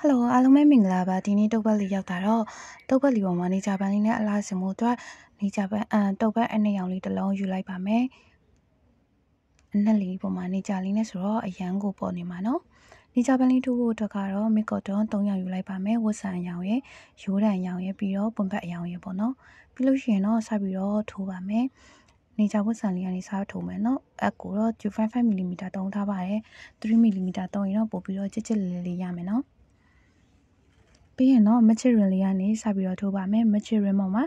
Hello အားလုံးပဲမင်္ဂလာပါဒီနေ့တုပ်ပတ်လေးရောက်တာတော့တုပ်ပတ်လေးပေါ်မှာနေကြပန်းလေးနဲ့အလားစမှုအတွက်နေကြပန်းတုပ်ပတ်အနှစ်ရောင်လေးတစ်လုံးယူလိုက်ပါမယ်အနှစ်လေးပေါ်မှာနေကြလေးနဲ့ဆိုတော့အရန်ကိုပေါ်နေမှာနော်နေကြပန်းလေးထိုးဖို့အတွက်ကတော့မီကော်တွန်3ရောင်ယူလိုက်ပါမယ်ဝတ်ဆန်ရောင်ရဲ့ရိုးတံရောင်ရဲ့ပြီးတော့ပွန်ပတ်အရောင်ရဲ့ပေါ့နော်ပြီးလို့ရှိရင်တော့ဆက်ပြီးတော့ထိုးပါမယ်နေကြဝတ်ဆန်လေးကနေစားထိုးမယ်နော်အက်ကိုတော့ 2.5mm တုံးထားပါတယ် 3mm တုံးရင်တော့ပို့ပြီးတော့ချစ်ချစ်လေးလေးရမယ်နော်ပြီးရင်တော့မချစ်ရင်လေးကနေစပြီးတော့ထိုးပါမယ်မချစ်ရင်ပေါ်မှာ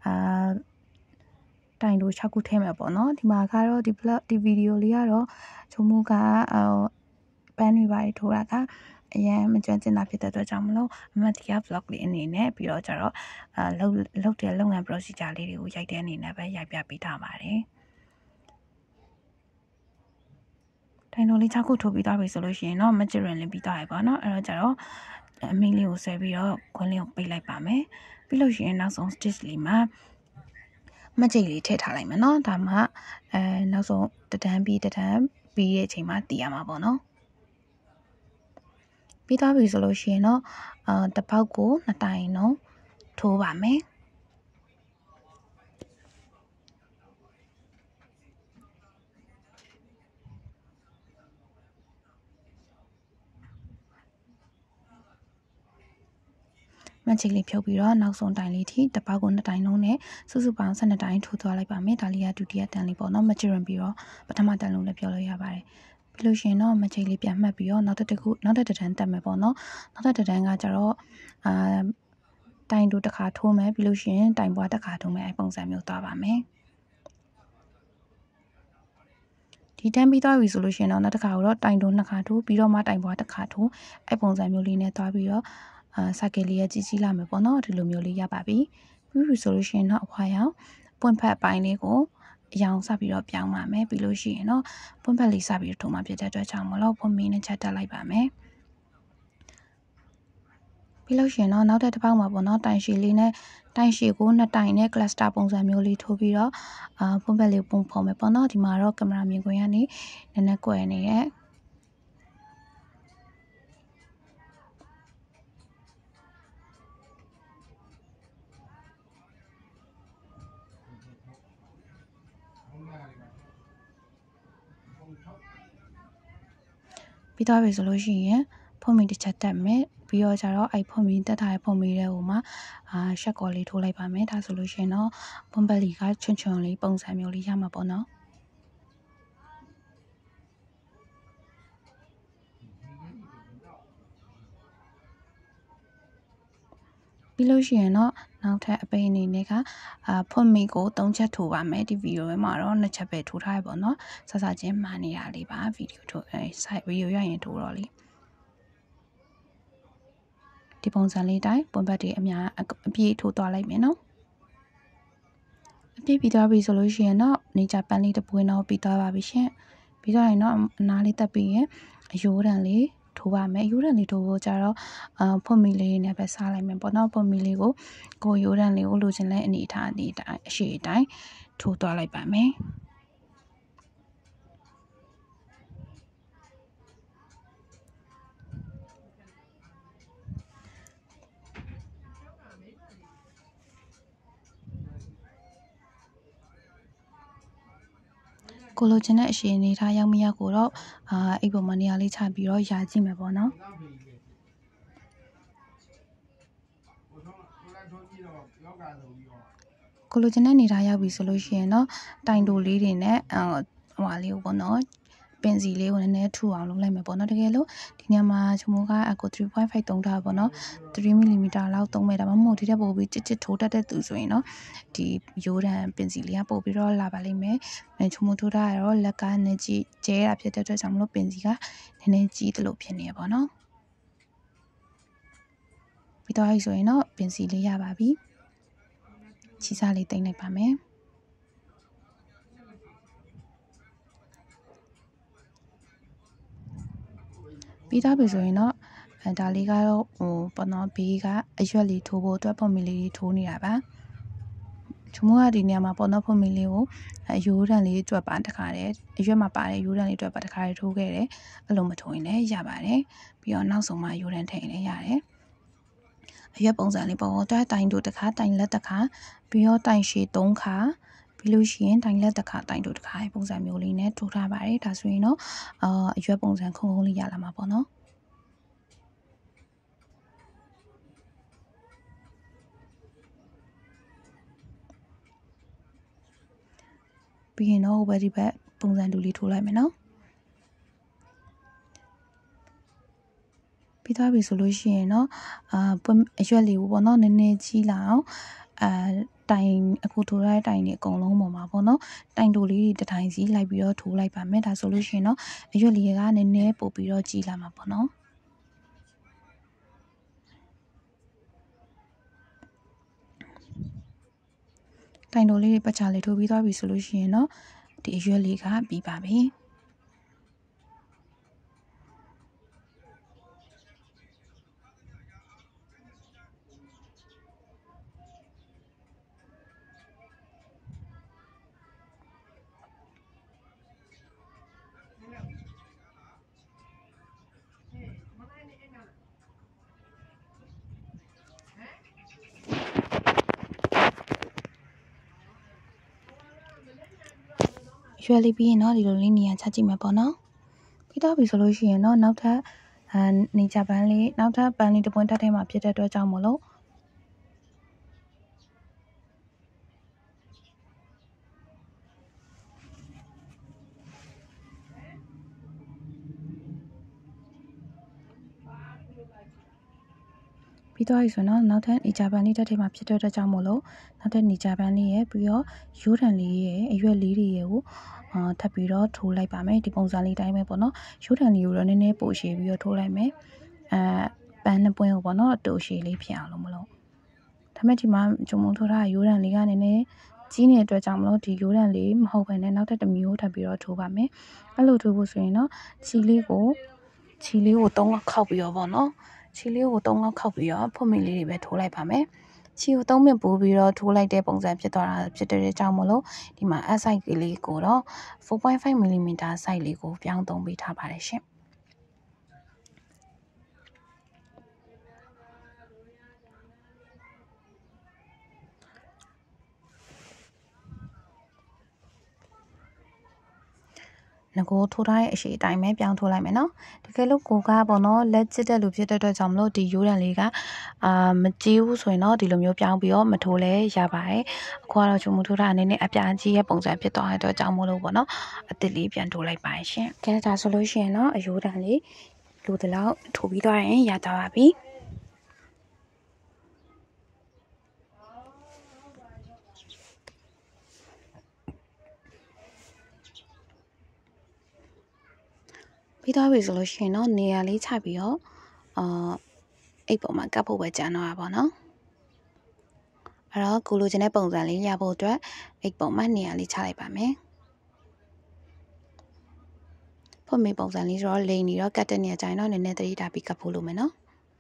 တိုင်တို့6ခုထည့်မယ်ပေါ့နော်ဒီမှာကတော့ဒီဗီဒီယိုလေးကတော့ချုံမူကပန်းတွေပါထိုးတာကအရင်မကျွမ်းကျင်တာဖြစ်တဲ့အတွက်ကြောင့်မလို့အမတ်တီး vlog လေးအနေနဲ့ပြီးတော့ကျတော့လုပ်တဲ့လုပ်ငန်း procedure လေးတွေကိုရိုက်တဲ့အနေနဲ့ပဲရိုက်ပြပေးထားပါတယ်တိုင်တို့လေး6ခုထိုးပြီးသွားပြီဆိုလို့ရှိရင်တော့မချစ်ရင်လေးပြီးသွားပြီပေါ့နော်အဲ့တော့ကျတော့အမီလေးကိုဆွဲပြီးတော့ခွင်းလေးကိုပိတ်လိုက်ပါမယ်ပြီးလို့ရှိရင်နောက်ဆုံး stitch လေးမှာမကြိတ်လေးထည့်ထားလိုက်မယ်နော်ဒါမှနောက်ဆုံးတတန်းပြီးရဲ့အချိန်မှာတည်ရမှာပေါ့နော်ပြီးသွားပြီဆိုလို့ရှိရင်တော့တစ်ပေါက်ကို2တိုင်လုံးထိုးပါမယ်မချီလေးဖြုတ်ပြီးတော့နောက်ဆုံးတိုင်လေးထိတစ်ပေါက်ကို2တိုင်လုံးနဲ့စုစုပေါင်း12တိုင်ထိုးသွားလိုက်ပါမယ်ဒါလေးကဒုတိယတန်းလေးပေါ့နော်မချီရင်ပြီးတော့ပထမတန်းလုံးလည်းပြောလို့ရပါတယ်ပြီးလို့ရှိရင်တော့မချီလေးပြန်မှတ်ပြီးတော့နောက်တစ်တန်းတက်မယ်ပေါ့နော်နောက်တစ်တန်းကကျတော့တိုင်တို့တစ်ခါထိုးမယ်ပြီးလို့ရှိရင်တိုင်ပွားတစ်ခါထိုးမယ်အဲပုံစံမျိုးသွားပါမယ်ဒီတန်းပြီးသွားပြီဆိုလို့ရှိရင်တော့နောက်တစ်ခါတော့တိုင်တို့2ခါထိုးပြီးတော့မှတိုင်ပွားတစ်ခါထိုးအဲပုံစံမျိုးလေးနဲ့သွားပြီးတော့စကယ်လေးရဲ့ကြီးလာမယ်ပေါ့နော်ဒီလိုမျိုးလေးရပါပြီပြီးပြီဆိုလို့ရှိရင်တော့အခွာရောင်ပွင့်ဖက်ပိုင်းလေးကိုအရောင်စပြီးတော့ပြောင်းပါမယ်ပြီးလို့ရှိရင်တော့ပွင့်ဖက်လေးစပြီးတော့ထုံမှဖြစ်တဲ့အတွက်ကြောင့်မလို့ဖွင့်မီနဲ့ချက်တက်လိုက်ပါမယ်ပြီးလို့ရှိရင်တော့နောက်တစ်ပေါက်မှာပေါ့နော်တိုင်ရှည်လေးနဲ့တိုင်ရှည်ကို2တိုင်နဲ့ cluster ပုံစံမျိုးလေးထိုးပြီးတော့ဖွင့်ဖက်လေးပုံဖော်မယ်ပေါ့နော်ဒီမှာတော့ကင်မရာမြင်ကွင်းကနေနည်းနည်းကွယ်နေရဲ့ပြီးသွားပြီဆိုလို့ရှိရင်ဖုံးမီတစ်ချက်တက်မယ်ပြီးတော့ကျတော့အဲ့ဖုံးမီတက်ထားတဲ့ဖုံးမီတဲ့ဟိုမှာရှက်ကော်လေးထိုးလိုက်ပါမယ်ဒါဆိုလို့ရှိရင်တော့ဖွန်ပက်လီကချွန်လေးပုံစံမျိုးလေးရမှာပေါ့နော်ပြီးလို့ရှိရင်တော့နောက်ထပ်အပိအနေနဲ့ကဖွန်မီကို3ချက်ထိုးပါမယ်ဒီဗီဒီယိုမှာတော့2ချက်ပဲထိုးထားရပေါ့နော်စစချင်းမှန်နေရလေးပါဗီဒီယိုထိုးဗီဒီယိုရရင်ထိုးတော့လေဒီပုံစံလေးတိုင်းပွန်ပတ်တွေအပြည့်ထိုးသွားလိုက်မယ်နော်အပြည့်ပြီးသွားပြီဆိုလို့ရှိရင်တော့နေကြပန်းလေးတစ်ပွင့်တော့ပြီးသွားပါပြီရှင်ပြီးတော့ရင်တော့အနားလေးတက်ပြီးရင်အယိုးတန်လေးထိုးပါမယ်ရိုးတန်လေးထိုးဖို့ကြတော့ဖွန်မီလေးနဲ့ပဲစားလိုက်မယ်ပေါ့နော်ဖွန်မီလေးကိုရိုးတန်လေးကိုလိုချင်တဲ့အနေအထားဒီတိုင်းအရှိအတိုင်းထိုးသွားလိုက်ပါမယ်ကိုလိုချင်တဲ့အရှိအနေထားရောက်မရောက်ကိုတော့အိပ်ပေါ်မှာနေရာလေးချပြီးတော့ယာကြည့်မယ်ပေါ့နော်ကိုလိုချင်တဲ့နေထားရောက်ပြီဆိုလို့ရှိရင်တော့တိုင်တိုလေးတွေနဲ့ဟွာလေးကိုပေါ့နော်ပင်စီလေးကိုနည်းနည်းထူအောင်လုပ်လိုက်မယ်ပေါ့နော်တကယ်လို့ဒီညမှာချမိုးက Echo 3.5 သုံးထားပေါ့နော် 3mm လောက်သုံးမယ်ဒါမှမဟုတ်ဒီထက်ပိုပြီးချစ်ထိုးတတ်တဲ့သူဆိုရင်တော့ဒီရိုးတံပင်စီလေးကပို့ပြီးတော့လာပါလိမ့်မယ်ချမိုးထိုးထားရတော့လက်ကနည်းကြီးကျဲတာဖြစ်တဲ့အတွက်ကြောင့်မလို့ပင်စီကနည်းနည်းကြီးသလိုဖြစ်နေရပေါ့နော်ပြီးတော့ဆိုရင်တော့ပင်စီလေးရပါပြီချီစားလေးတင်လိုက်ပါမယ်ပြီးသားပြီဆိုရင်တော့ဒါလေးကတော့ပေါ့နော်ဘေးကအရွက်လေးထိုးဖို့အတွက်ပုံမီလေးထိုးနေတာပါဂျမိုးကဒီနေရာမှာပေါ်တော့ဖွင့်မီလေးကိုရိုးတန်လေးကြွက်ပါတခါတည်းအရွက်မှာပါတဲ့ရိုးတန်လေးကြွက်ပါတခါတည်းထိုးခဲ့တယ်အဲ့လိုမထိုးရင်လည်းရပါတယ်ပြီးတော့နောက်ဆုံးမှရိုးတန်ထည့်ရင်လည်းရတယ်အရွက်ပုံစံလေးပေါ်တော့တိုင်တို့တစ်ခါတိုင်လက်တစ်ခါပြီးတော့တိုင်ရှည်3ခါပြီးလို့ရှိရင်တိုင်လက်တစ်ခါတိုင်တို့တစ်ခါပုံစံမျိုးလေးနဲ့ထိုးထားပါတယ်ဒါဆိုရင်တော့အရွက်ပုံစံခုံခုံလေးရလာမှာပေါ့နော်ပြီးရင်တော့ဟိုဘက်ဒီဘက်ပုံစံတူလေးထိုးလိုက်မယ်နော်ပြီးသွားပြီဆိုလို့ရှိရင်တော့အရွက်လေးကိုပေါ့နော်နည်းနည်းကြီးလာအောင်တိုင်အခုထိုးလိုက်တိုင်တွေအကုန်လုံးပေါ်မှာပေါ့နော်တိုင်တူလေးတွေတစ်ထိုင်စီလိုက်ပြီးတော့ထိုးလိုက်ပါမယ်ဒါဆိုလို့ရှိရင်တော့အရွက်လေးကနည်းနည်းပို့ပြီးတော့ကြီးလာမှာပေါ့နော်တိုင်တိုလေးတွေပတ်ချလေးထိုးပြီးသွားပြီဆိုလို့ရှိရင်တော့ဒီအရွက်လေးကပြီးပါပြီရွယ်လေးပြီးရင်တော့ဒီလိုလေးနေရာချကြည့်မယ်ပေါ့နော်ပြီးတော့ပြီဆိုလို့ရှိရင်တော့နောက်ထပ်နေကြပန်းလေးနောက်ထပ်ပန်းလေးတစ်ပွင့်တက်ထဲမှာဖြစ်တဲ့အတွက်ကြောင့်မလို့ပြီးတော့ဆိုတော့နောက်ထပ်နေကြပန်းလေးတက်ထဲမှာဖြစ်တဲ့အတွက်ကြောင့်မလို့နောက်ထပ်နေကြပန်းလေးရဲ့ပြီးတော့ရိုးတံလေးရဲ့အရွက်လေးတွေရဲ့ကိုထပ်ပြီးတော့ထိုးလိုက်ပါမယ်ဒီပုံစံလေးတိုင်းပဲပေါ့နော်ရိုးတံလေးကိုတော့နည်းနည်းပိုရှည်ပြီးတော့ထိုးလိုက်မယ်ပန်းနှစ်ပွင့်ကိုပေါ့နော်အတူရှည်လေးဖြစ်အောင်လို့မလို့ဒါမဲ့ဒီမှာဂျုံမုံထိုးထားရိုးတံလေးကနည်းနည်းကြီးနေတဲ့အတွက်ကြောင့်မလို့ဒီရိုးတံလေးမဟုတ်ဘဲနဲ့နောက်ထပ်တစ်မျိုးထပ်ပြီးတော့ထိုးပါမယ်အဲ့လိုထိုးဖို့ဆိုရင်တော့ချီလေးကို3လောက်ခောက်ပြီးတော့ပေါ့နော်ချီလေးကို3လောက်ခောက်ပြီးတော့ဖွင့်မီလေးတွေပဲထိုးလိုက်ပါမယ်ချီကို3မိနစ်ပိုးပြီးတော့ထိုးလိုက်တဲ့ပုံစံဖြစ်သွားတာဖြစ်တဲ့ကြောင့်မလို့ဒီမှာ size လေးကိုတော့ 4.5 mm size လေးကိုပြောင်းသုံးပေးထားပါတယ်ရှင်ငကိုထိုးထားတဲ့အရှိအတိုင်းပဲပြောင်းထိုးလိုက်မယ်နော်တကယ်လို့ကိုကပေါ့နော်လက်ချစ်တဲ့လူဖြစ်တဲ့အတွက်ကြောင့်မလို့ဒီရိုးတံလေးကမကြီးဘူးဆိုရင်တော့ဒီလိုမျိုးပြောင်းပြီးတော့မထိုးလဲရပါတယ်အခုကတော့ချုံမထိုးတာအနေနဲ့အပြာကြီးရဲ့ပုံစံဖြစ်သွားတဲ့အတွက်ကြောင့်မလို့ပေါ့နော်အသစ်လေးပြန်ထိုးလိုက်ပါရှင်ကဲဒါဆိုလို့ရှိရင်တော့အရိုးတံလေးလိုတလောက်ထိုးပြီးသွားရင်ရသွားပါပြီပြီးသွားပြီဆိုလို့ရှိရင်တော့နေရာလေးချပြီးတော့အိတ်ပေါ်မှာကပ်ဖို့ပဲကြံတော့တာပေါ့နော်အဲ့တော့ကိုလိုချင်တဲ့ပုံစံလေးရဖို့အတွက်အိတ်ပေါ်မှာနေရာလေးချလိုက်ပါမယ်ဖွင့်မိပုံစံလေးဆိုတော့လိန်နေတော့ကတ်တဲ့နေရာကျရင်တော့နည်းနည်းသတိထားပြီးကပ်ဖို့လိုမယ်နော်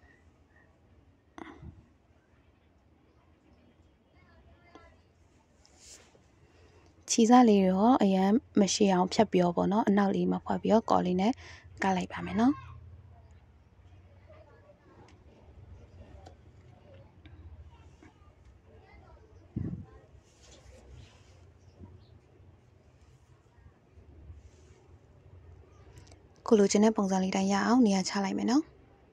ခြေစားလေးရောအရန်မရှိအောင်ဖြတ်ပြီးတော့ပေါ့နော်အနောက်လေးမှာဖွက်ပြီးတော့ကော်လေးနဲ့ကပ်လိုက်ပါမယ်နော်ကိုလိုချင်တဲ့ပုံစံလေးတိုင်းရအောင်နေရာချလိုက်မယ်နော်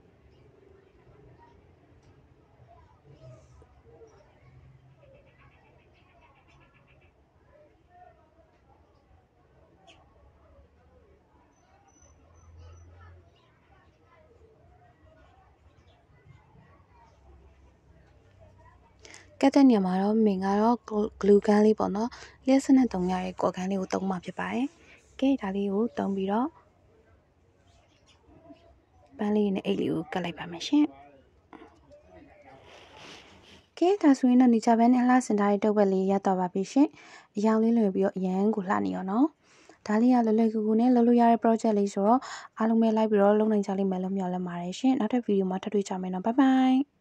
ကတ်တဲ့နေရာမှာတော့မင်ကတော့ glue gun လေးပေါ့နော်လျှက်စနဲ့တုံရတဲ့ကော်ဂန်လေးကိုတုံးမှာဖြစ်ပါတယ်ကဲဒါလေးကိုတုံးပြီးတော့ပန်းလေးနဲ့အိတ်လေးကိုကတ်လိုက်ပါမယ်ရှင်ကဲဒါဆိုရင်တော့နေကြပန်းနဲ့လှဆင်ထားတဲ့တုပ်ပတ်လေးရတော့ပါပြီရှင်အရောင်လေးလွယ်ပြီးတော့အရန်ကိုလှနေရောနော်ဒါလေးကလွယ်လွယ်ကူကူနဲ့လုပ်လို့ရတဲ့ project လေးဆိုတော့အားလုံးပဲလိုက်ပြီးတော့လုပ်နိုင်ကြလိမ့်မယ်လို့မျှော်လင့်ပါတယ်ရှင်နောက်ထပ်ဗီဒီယိုမှာထပ်တွေ့ကြမယ်နော်ဘိုင်ဘိုင်